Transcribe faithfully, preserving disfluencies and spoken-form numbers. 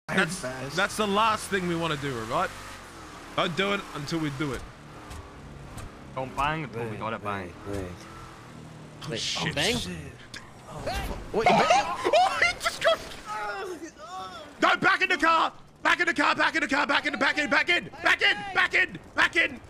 That's, that's the last thing we want to do, right? Don't do it until we do it. Don't bang until we gotta bang. Wait, wait. Oh, Wait, shit. oh, bang? Shit. Oh, what, you bang? Oh, he just got... No, back in the car! Back in the car, back in the car, back in the back in, back in, back in, back in, back in!